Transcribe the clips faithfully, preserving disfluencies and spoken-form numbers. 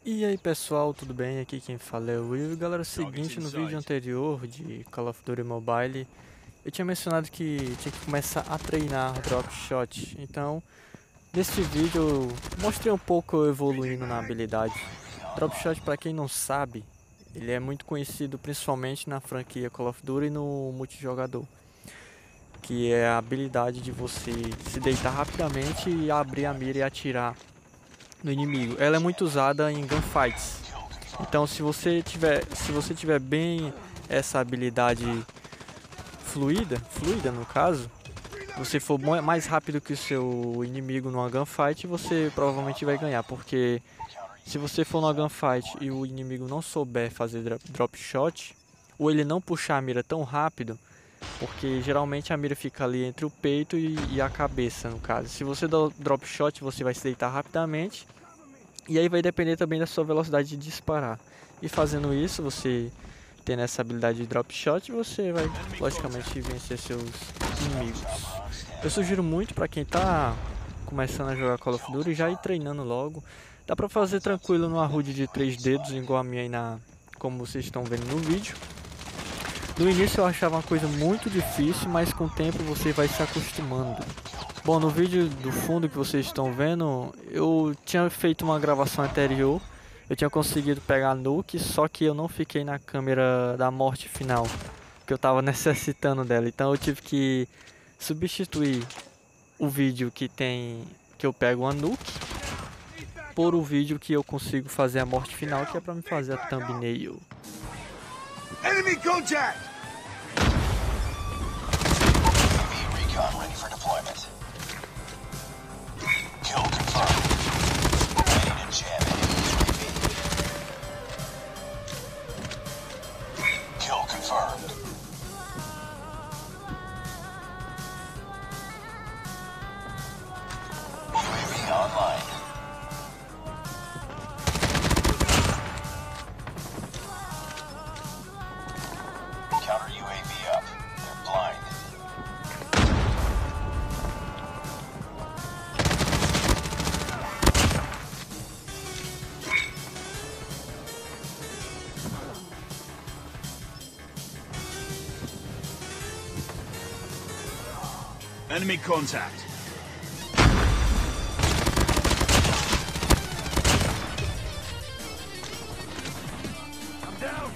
E aí pessoal, tudo bem? Aqui quem fala é o Will. E galera, é o seguinte, no vídeo anterior de Call of Duty Mobile eu tinha mencionado que tinha que começar a treinar Drop Shot. Então, nesse vídeo eu mostrei um pouco eu evoluindo na habilidade. Drop Shot, para quem não sabe, ele é muito conhecido principalmente na franquia Call of Duty e no multijogador, que é a habilidade de você se deitar rapidamente e abrir a mira e atirar no inimigo. Ela é muito usada em gunfights. Então, se você tiver, se você tiver bem essa habilidade fluida, fluida no caso, você for mais rápido que o seu inimigo numa gunfight, você provavelmente vai ganhar, porque se você for numa gunfight e o inimigo não souber fazer drop shot, ou ele não puxar a mira tão rápido, porque geralmente a mira fica ali entre o peito e, e a cabeça, no caso. Se você dá drop shot, você vai se deitar rapidamente, e aí vai depender também da sua velocidade de disparar. E fazendo isso, você tendo essa habilidade de drop shot, você vai logicamente vencer seus inimigos. Eu sugiro muito para quem está começando a jogar Call of Duty já ir treinando logo. Dá para fazer tranquilo numa H U D de três dedos, igual a minha aí na, como vocês estão vendo no vídeo. No início eu achava uma coisa muito difícil, mas com o tempo você vai se acostumando. Bom, no vídeo do fundo que vocês estão vendo, eu tinha feito uma gravação anterior. Eu tinha conseguido pegar a nuke, só que eu não fiquei na câmera da morte final, que eu estava necessitando dela. Então eu tive que substituir o vídeo que tem que eu pego uma nuke por o vídeo que eu consigo fazer a morte final, que é para me fazer a thumbnail. Enemy contact! Recon ready for deployment. Kill confirmed. Ready to jam enemy U A V. Kill confirmed. U A V online. Counter U A V up. They're blind. Enemy contact. I'm down.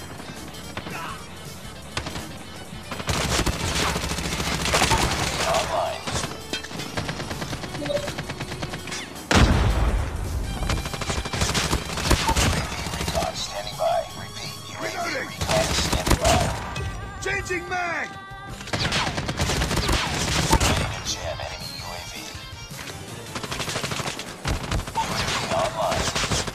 Online. U A V recon standing by. Repeat, U A V Reloading. recon standing by. Changing mag! Ready to jam enemy U A V. U A V online.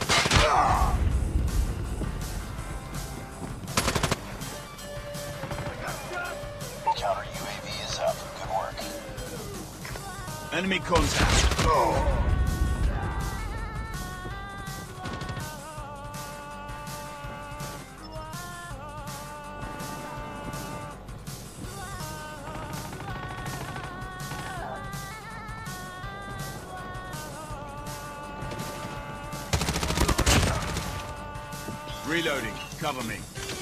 Counter U A V is up. Good work. Enemy contact. Oh. Reloading. Cover me.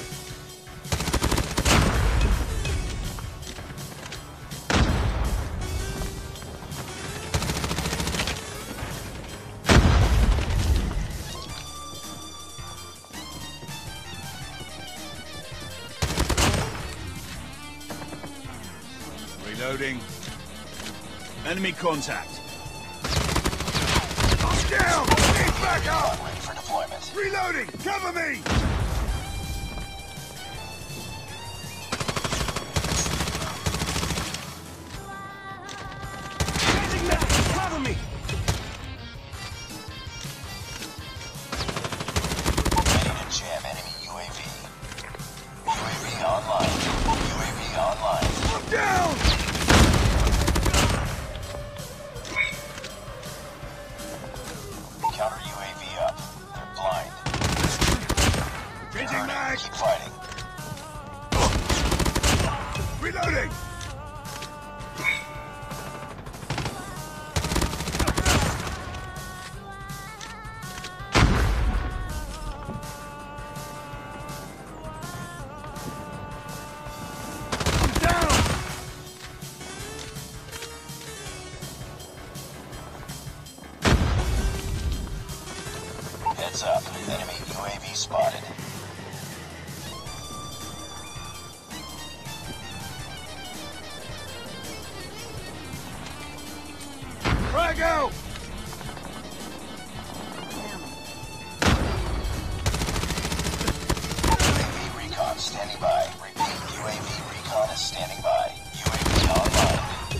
Reloading. Enemy contact. I'm down! Need backup! Ready for deployment. Reloading! Cover me! Changing mag! Cover me! Ready to jam enemy U A V. U A V online. U A V online. I'm down! Counter U A V up. They're blind. Changing mag! Keep fighting. Reloading! Heads up. Enemy U A V spotted. Frag out! U A V recon standing by. Repeat, U A V recon is standing by. U A V online.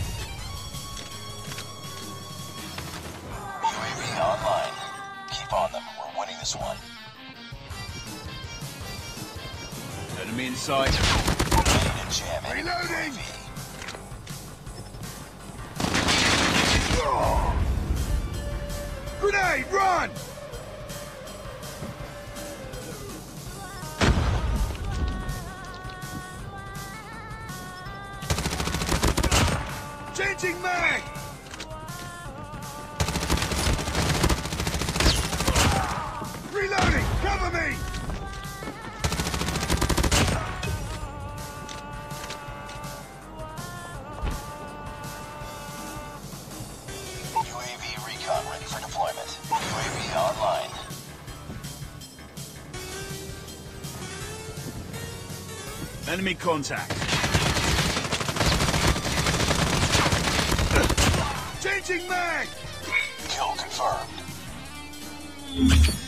U A V online. Keep on them. We're winning this one. Enemy in sight. Ready to jam enemy U A Reloading! V. Grenade, run! Changing mag! Reloading! Cover me! U A V recon ready for deployment. U A V online. Enemy contact. Changing mag! Kill confirmed.